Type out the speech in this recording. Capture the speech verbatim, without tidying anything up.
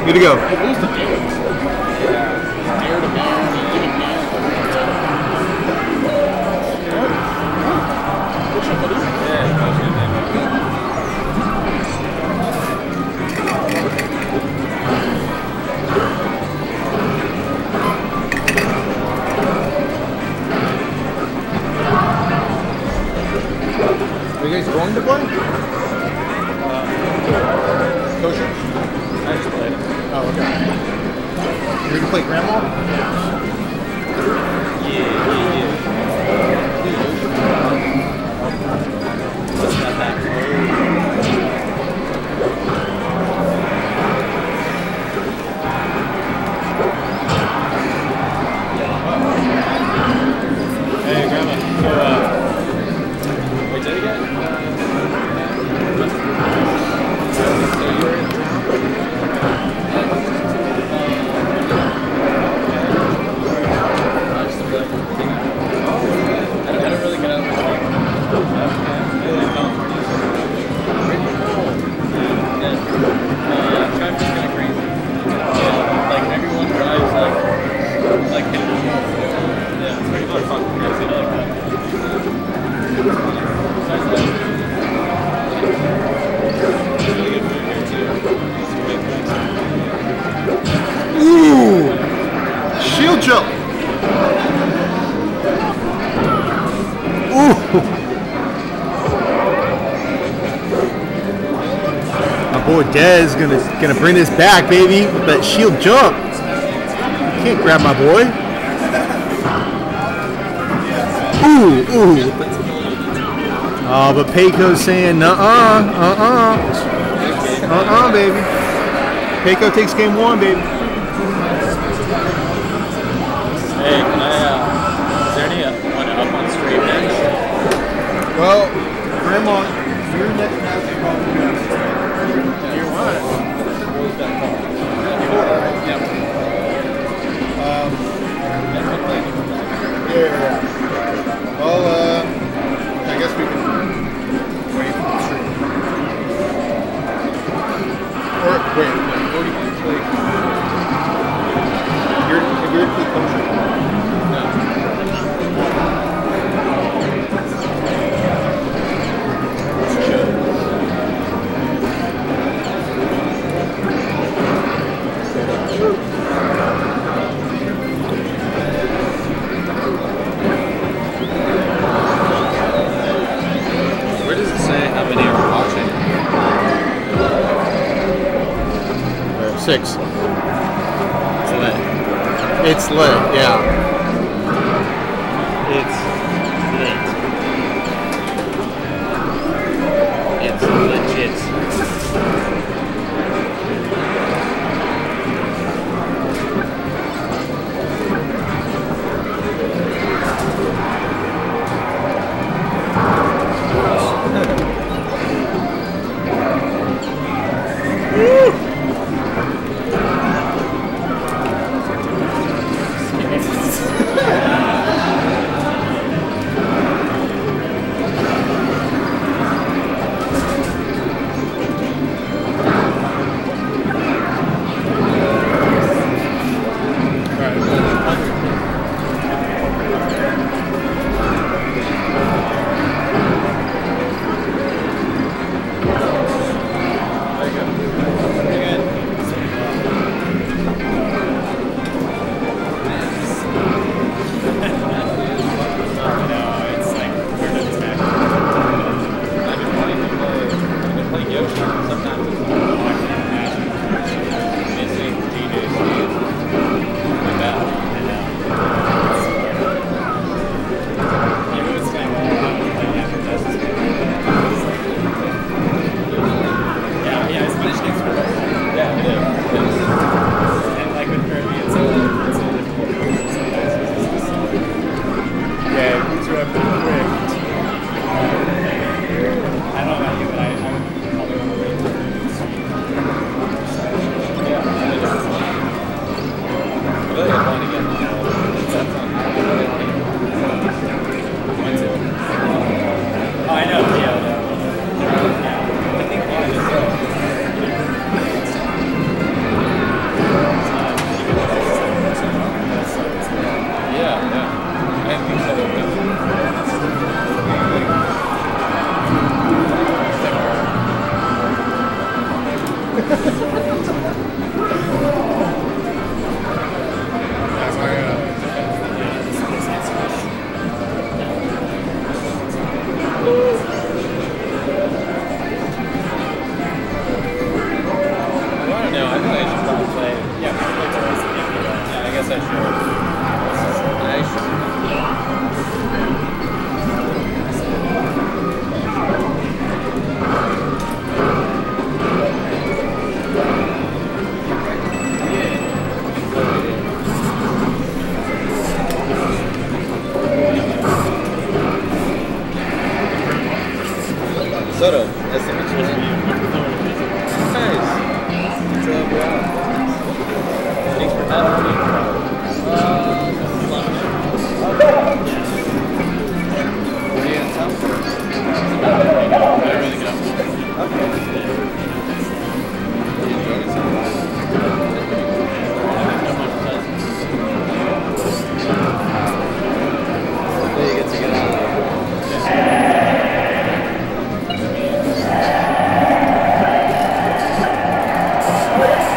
Good to go. You lose the deers. Yeah. Deer to bear, you give it man. What's your buddy? Yeah, that was good. Are you guys going to play? Uh, Kosher? I just played it. Oh, okay. You're going to play Grandma? Yeah, yeah, yeah. It's not that Hey, Grandma. So, uh, wait, did it again? So you were in town? I don't really get out of the car. Uh, traffic's kind of crazy. Yeah, like everyone drives like, like hitting. Yeah, it's pretty much fun. You guys get like that. Really good food here too. Ooh! Shield jump! Ooh! My boy Dez gonna gonna bring this back, baby, with that shield jump. You can't grab my boy. Ooh, ooh. Oh, but Paco's saying, uh-uh, uh-uh. Uh-uh, baby. Paco takes game one, baby. Hey, can I, uh, is there any uh, one up on stream next? Well, Grandma, you're next basketball. You're one. What was that called? Yep. Um, yeah. yeah. Well, uh, I guess we can wait for the stream. Or, wait, wait, what do you play? You're, have you ever played Kosher? No. What's the show? Where does it say how many are watching? Uh, six. It's lit. It's lit, yeah. It's lit. It's legit. Soto, nice to meet you. Nice. What's up, bro? Thanks for having me. Uh, lunch. What are you gonna tell me? I really go. Okay. Are you enjoying yourself? Hopefully you get to get out of there. Yeah.